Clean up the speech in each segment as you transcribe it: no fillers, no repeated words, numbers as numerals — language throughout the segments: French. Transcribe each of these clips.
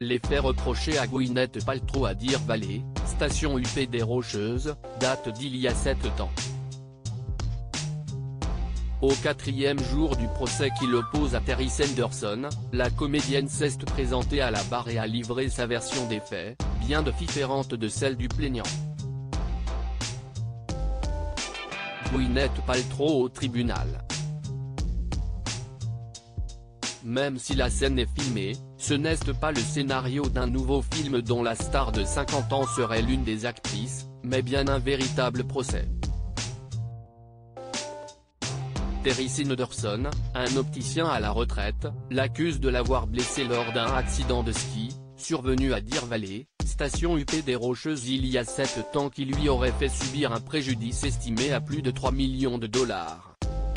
Les faits reprochés à Gwyneth Paltrow à Deer Valley, station UP des Rocheuses, datent d'il y a 7 ans. Au 4e jour du procès qui l'oppose à Terry Sanderson, la comédienne s'est présentée à la barre et a livré sa version des faits, bien différente de celle du plaignant. Gwyneth Paltrow au tribunal. Même si la scène est filmée, ce n'est pas le scénario d'un nouveau film dont la star de 50 ans serait l'une des actrices, mais bien un véritable procès. Terry Sanderson, un opticien à la retraite, l'accuse de l'avoir blessé lors d'un accident de ski, survenu à Deer Valley, station UP des Rocheuses il y a 7 ans qui lui aurait fait subir un préjudice estimé à plus de 3 millions de dollars.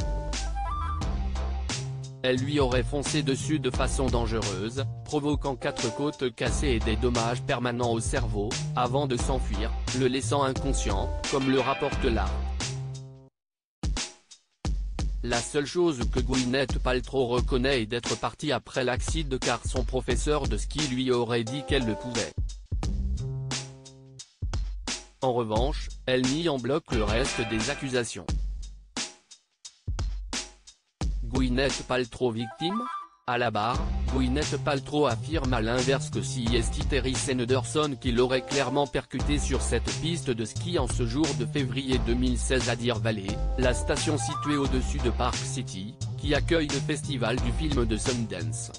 Elle lui aurait foncé dessus de façon dangereuse, provoquant 4 côtes cassées et des dommages permanents au cerveau, avant de s'enfuir, le laissant inconscient, comme le rapporte la. La seule chose que Gwyneth Paltrow reconnaît est d'être partie après l'accident car son professeur de ski lui aurait dit qu'elle le pouvait. En revanche, elle nie en bloc le reste des accusations. Gwyneth Paltrow victime ? À la barre, Gwyneth Paltrow affirme à l'inverse que si c'est Terry Sanderson qui l'aurait clairement percuté sur cette piste de ski en ce jour de février 2016 à Deer Valley, la station située au-dessus de Park City, qui accueille le festival du film de Sundance.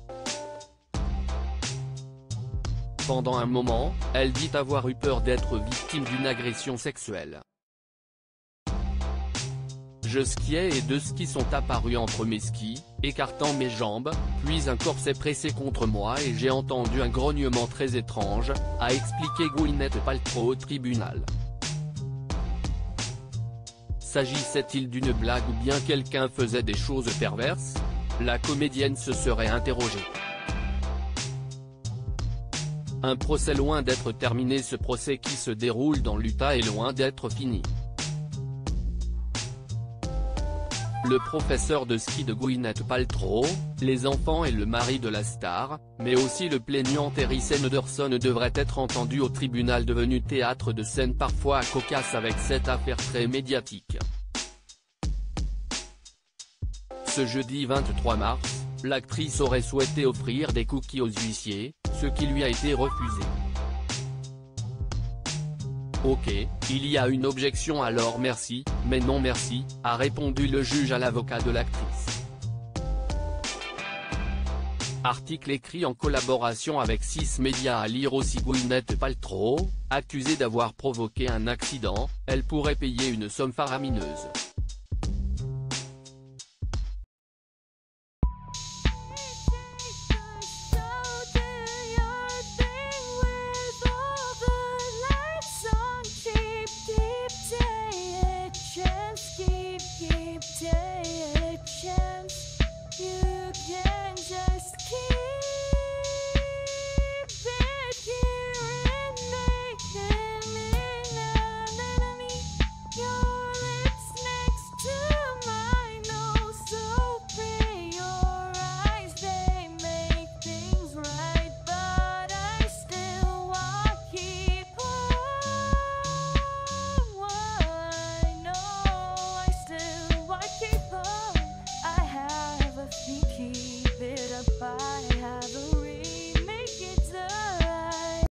Pendant un moment, elle dit avoir eu peur d'être victime d'une agression sexuelle. Je skiais et 2 skis sont apparus entre mes skis, écartant mes jambes, puis un corps s'est pressé contre moi et j'ai entendu un grognement très étrange, a expliqué Gwyneth Paltrow au tribunal. S'agissait-il d'une blague ou bien quelqu'un faisait des choses perverses ? La comédienne se serait interrogée. Un procès loin d'être terminé. Ce procès qui se déroule dans l'Utah est loin d'être fini. Le professeur de ski de Gwyneth Paltrow, les enfants et le mari de la star, mais aussi le plaignant Terry Sanderson devraient être entendus au tribunal devenu théâtre de scènes parfois cocasses avec cette affaire très médiatique. Ce jeudi 23 mars, l'actrice aurait souhaité offrir des cookies aux huissiers, ce qui lui a été refusé. Ok, il y a une objection alors merci, mais non merci, a répondu le juge à l'avocat de l'actrice. Article écrit en collaboration avec 6 médias à lire aussi. Gwyneth Paltrow, accusée d'avoir provoqué un accident, elle pourrait payer une somme faramineuse.